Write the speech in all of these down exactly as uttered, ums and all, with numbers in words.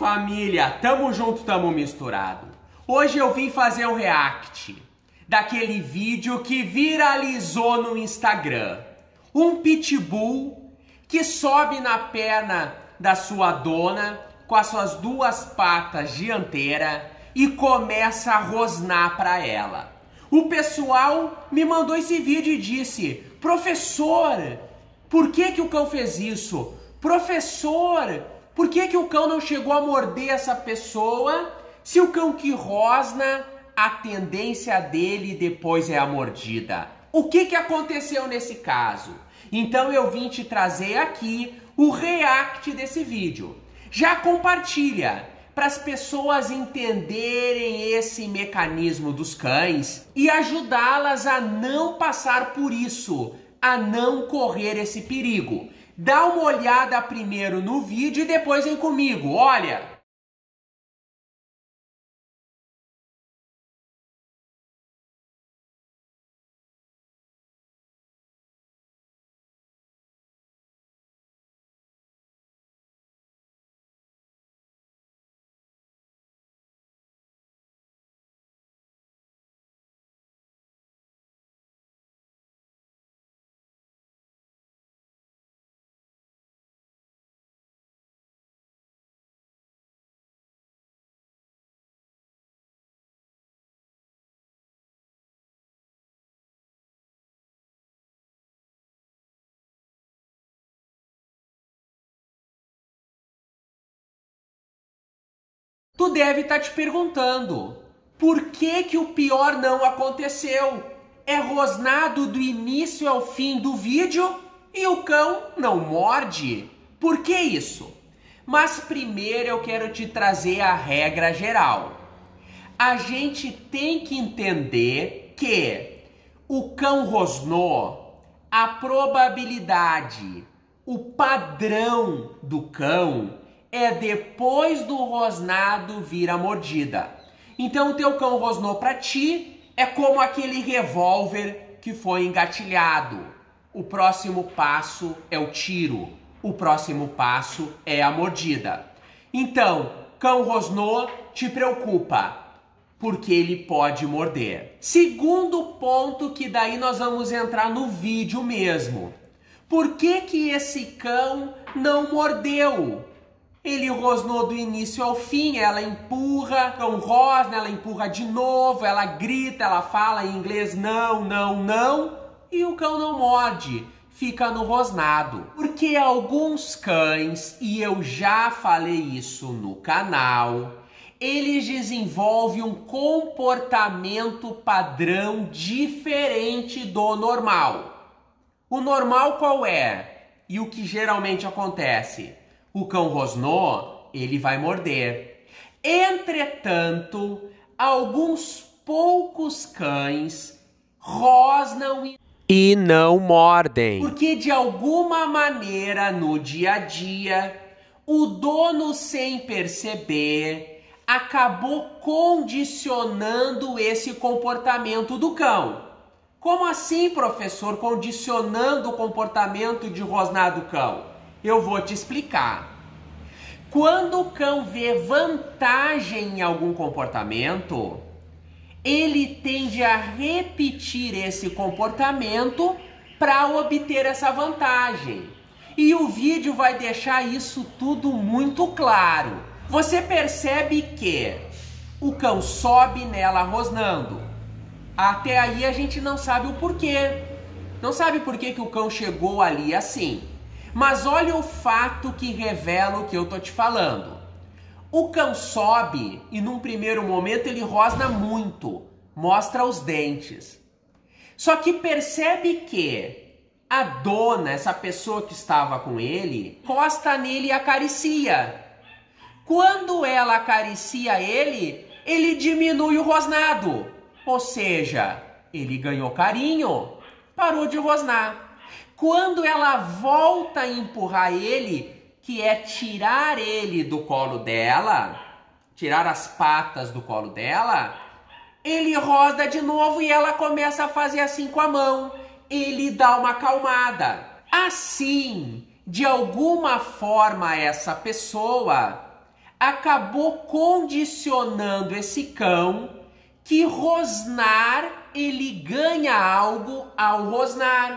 família, tamo junto, tamo misturado. Hoje eu vim fazer um react daquele vídeo que viralizou no Instagram. Um pitbull que sobe na perna da sua dona com as suas duas patas dianteiras e começa a rosnar para ela. O pessoal me mandou esse vídeo e disse: professor, por que que o cão fez isso? Professor, por que que o cão não chegou a morder essa pessoa? Se o cão que rosna, a tendência dele depois é a mordida. O que que aconteceu nesse caso? Então eu vim te trazer aqui o react desse vídeo. Já compartilha para as pessoas entenderem esse mecanismo dos cães e ajudá-las a não passar por isso, a não correr esse perigo. Dá uma olhada primeiro no vídeo e depois vem comigo, olha! Tu deve estar te perguntando, por que que o pior não aconteceu? É rosnado do início ao fim do vídeo e o cão não morde? Por que isso? Mas primeiro eu quero te trazer a regra geral. A gente tem que entender que o cão rosnou, a probabilidade, o padrão do cão é depois do rosnado vir a mordida. Então o teu cão rosnou para ti, é como aquele revólver que foi engatilhado. O próximo passo é o tiro, o próximo passo é a mordida. Então, cão rosnou, te preocupa, porque ele pode morder. Segundo ponto, que daí nós vamos entrar no vídeo mesmo. Por que que esse cão não mordeu? Ele rosnou do início ao fim, ela empurra, cão rosna, ela empurra de novo, ela grita, ela fala em inglês não, não, não, e o cão não morde, fica no rosnado. Porque alguns cães, e eu já falei isso no canal, eles desenvolvem um comportamento padrão diferente do normal. O normal qual é? E o que geralmente acontece? O cão rosnou, ele vai morder. Entretanto, alguns poucos cães rosnam e... e não mordem. Porque de alguma maneira no dia a dia, o dono sem perceber acabou condicionando esse comportamento do cão. Como assim, professor, condicionando o comportamento de rosnar do cão? Eu vou te explicar. Quando o cão vê vantagem em algum comportamento, ele tende a repetir esse comportamento para obter essa vantagem. E o vídeo vai deixar isso tudo muito claro. Você percebe que o cão sobe nela rosnando. Até aí a gente não sabe o porquê. Não sabe por que que o cão chegou ali assim. Mas olha o fato que revela o que eu tô te falando. O cão sobe e num primeiro momento ele rosna muito, mostra os dentes. Só que percebe que a dona, essa pessoa que estava com ele, encosta nele e acaricia. Quando ela acaricia ele, ele diminui o rosnado. Ou seja, ele ganhou carinho, parou de rosnar. Quando ela volta a empurrar ele, que é tirar ele do colo dela, tirar as patas do colo dela, ele rosna de novo e ela começa a fazer assim com a mão. Ele dá uma acalmada. Assim, de alguma forma, essa pessoa acabou condicionando esse cão que rosnar, ele ganha algo ao rosnar.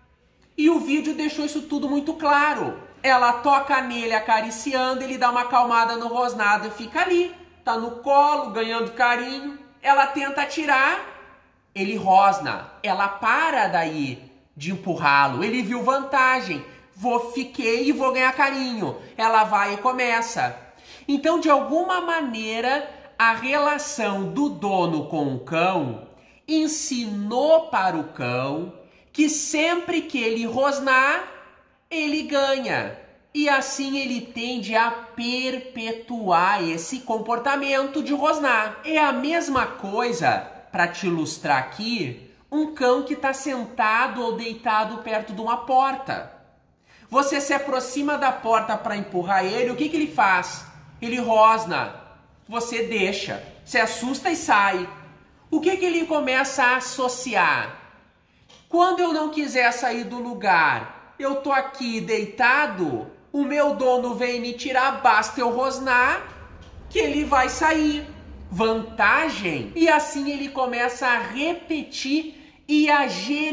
E o vídeo deixou isso tudo muito claro. Ela toca nele acariciando, ele dá uma acalmada no rosnado e fica ali. Tá no colo, ganhando carinho. Ela tenta tirar, ele rosna. Ela para daí de empurrá-lo. Ele viu vantagem. Vou, fiquei e vou ganhar carinho. Ela vai e começa. Então, de alguma maneira, a relação do dono com o cão ensinou para o cão que sempre que ele rosnar, ele ganha. E assim ele tende a perpetuar esse comportamento de rosnar. É a mesma coisa, para te ilustrar aqui, um cão que está sentado ou deitado perto de uma porta. Você se aproxima da porta para empurrar ele, o que, que ele faz? Ele rosna. Você deixa, se assusta e sai. O que, que ele começa a associar? Quando eu não quiser sair do lugar, eu tô aqui deitado, o meu dono vem me tirar, basta eu rosnar, que ele vai sair. Vantagem. E assim ele começa a repetir e a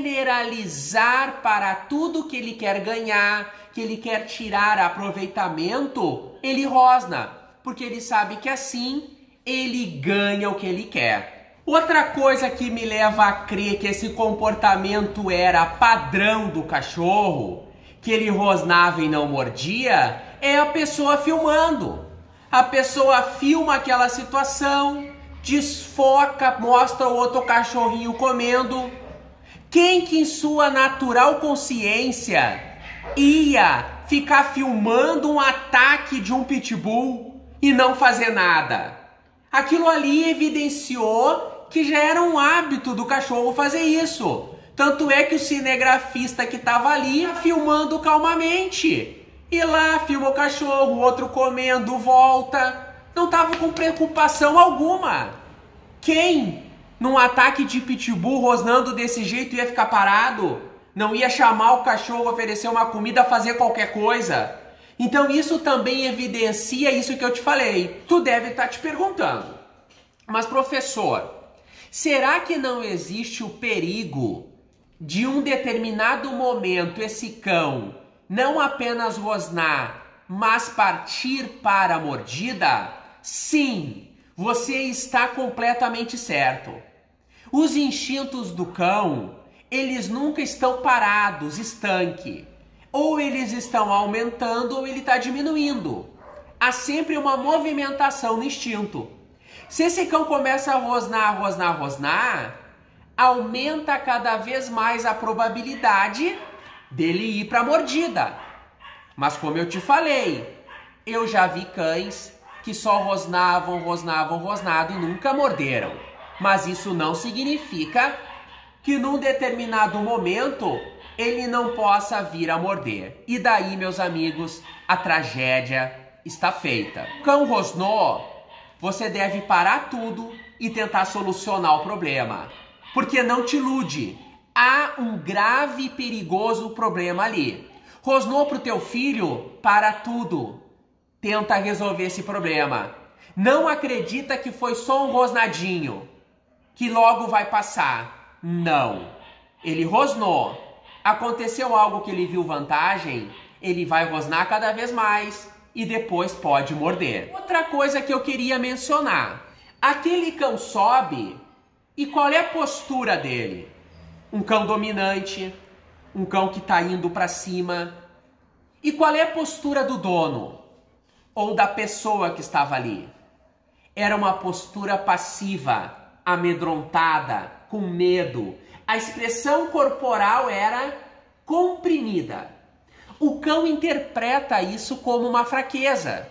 generalizar para tudo que ele quer ganhar, que ele quer tirar aproveitamento, ele rosna, porque ele sabe que assim ele ganha o que ele quer. Outra coisa que me leva a crer que esse comportamento era padrão do cachorro, que ele rosnava e não mordia, é a pessoa filmando. A pessoa filma aquela situação, desfoca, mostra o outro cachorrinho comendo. Quem que em sua natural consciência ia ficar filmando um ataque de um pitbull e não fazer nada? Aquilo ali evidenciou que já era um hábito do cachorro fazer isso. Tanto é que o cinegrafista que estava ali filmando calmamente. E lá filma o cachorro, o outro comendo, volta. Não estava com preocupação alguma. Quem, num ataque de pitbull rosnando desse jeito, ia ficar parado? Não ia chamar o cachorro, oferecer uma comida, fazer qualquer coisa? Então isso também evidencia isso que eu te falei. Tu deve estar te perguntando, mas professor, será que não existe o perigo de um determinado momento esse cão não apenas rosnar, mas partir para a mordida? Sim, você está completamente certo. Os instintos do cão, eles nunca estão parados, estanque. Ou eles estão aumentando ou ele está diminuindo. Há sempre uma movimentação no instinto. Se esse cão começa a rosnar, rosnar, rosnar, aumenta cada vez mais a probabilidade dele ir para a mordida. Mas como eu te falei, eu já vi cães que só rosnavam, rosnavam, rosnado e nunca morderam. Mas isso não significa que num determinado momento ele não possa vir a morder. E daí, meus amigos, a tragédia está feita. O cão rosnou, você deve parar tudo e tentar solucionar o problema. Porque não te ilude, há um grave e perigoso problema ali. Rosnou pro teu filho? Para tudo. Tenta resolver esse problema. Não acredita que foi só um rosnadinho, que logo vai passar. Não. Ele rosnou. Aconteceu algo que ele viu vantagem, ele vai rosnar cada vez mais e depois pode morder. Outra coisa que eu queria mencionar. Aquele cão sobe e qual é a postura dele? Um cão dominante, um cão que está indo para cima. E qual é a postura do dono? Ou da pessoa que estava ali? Era uma postura passiva, amedrontada, com medo. A expressão corporal era comprimida. O cão interpreta isso como uma fraqueza.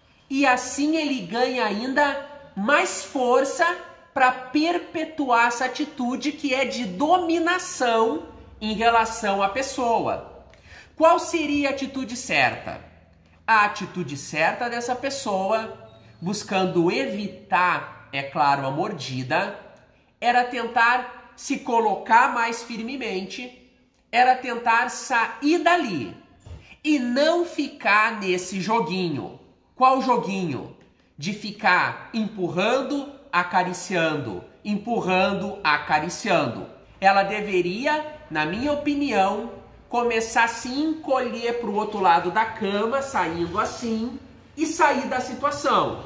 E assim ele ganha ainda mais força para perpetuar essa atitude que é de dominação em relação à pessoa. Qual seria a atitude certa? A atitude certa dessa pessoa, buscando evitar, é claro, a mordida, era tentar se colocar mais firmemente, era tentar sair dali e não ficar nesse joguinho. Qual joguinho? de ficar empurrando, acariciando, empurrando, acariciando. Ela deveria, na minha opinião, começar a se encolher para o outro lado da cama, saindo assim, e sair da situação.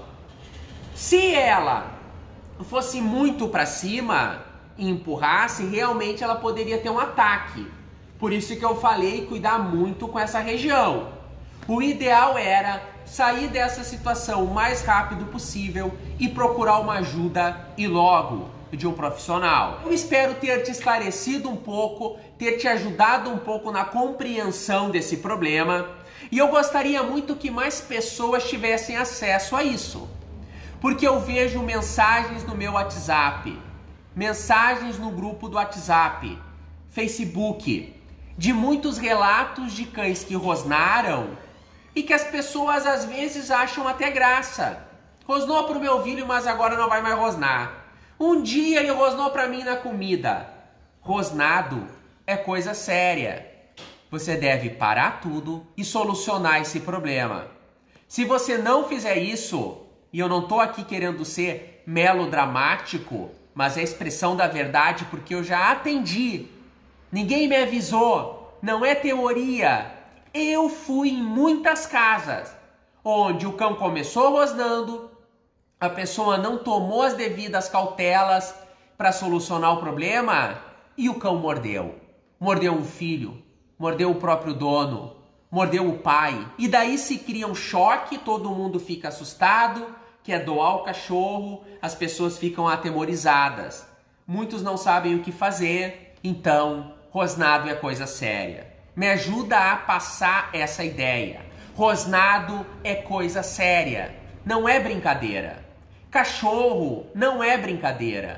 Se ela fosse muito para cima e empurrasse, realmente ela poderia ter um ataque. Por isso que eu falei cuidar muito com essa região. O ideal era sair dessa situação o mais rápido possível e procurar uma ajuda e logo de um profissional. Eu espero ter te esclarecido um pouco, ter te ajudado um pouco na compreensão desse problema, e eu gostaria muito que mais pessoas tivessem acesso a isso, porque eu vejo mensagens no meu WhatsApp, mensagens no grupo do WhatsApp, Facebook, de muitos relatos de cães que rosnaram e que as pessoas às vezes acham até graça. Rosnou pro meu filho, mas agora não vai mais rosnar. Um dia ele rosnou para mim na comida. Rosnado é coisa séria. Você deve parar tudo e solucionar esse problema. Se você não fizer isso, e eu não tô aqui querendo ser melodramático, mas é a expressão da verdade porque eu já atendi. Ninguém me avisou, não é teoria. Eu fui em muitas casas onde o cão começou rosnando, a pessoa não tomou as devidas cautelas para solucionar o problema e o cão mordeu. Mordeu um filho, mordeu o próprio dono, mordeu o pai. E daí se cria um choque, todo mundo fica assustado, quer doar o cachorro, as pessoas ficam atemorizadas. Muitos não sabem o que fazer, então rosnado é coisa séria. Me ajuda a passar essa ideia. Rosnado é coisa séria, não é brincadeira. Cachorro não é brincadeira.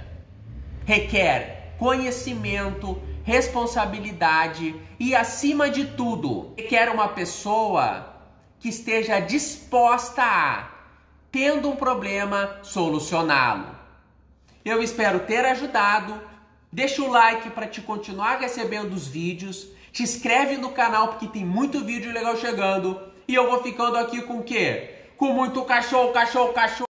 Requer conhecimento, responsabilidade e, acima de tudo, requer uma pessoa que esteja disposta a, tendo um problema, solucioná-lo. Eu espero ter ajudado. Deixa o like para te continuar recebendo os vídeos. Te inscreve no canal porque tem muito vídeo legal chegando. E eu vou ficando aqui com o quê? Com muito cachorro, cachorro, cachorro.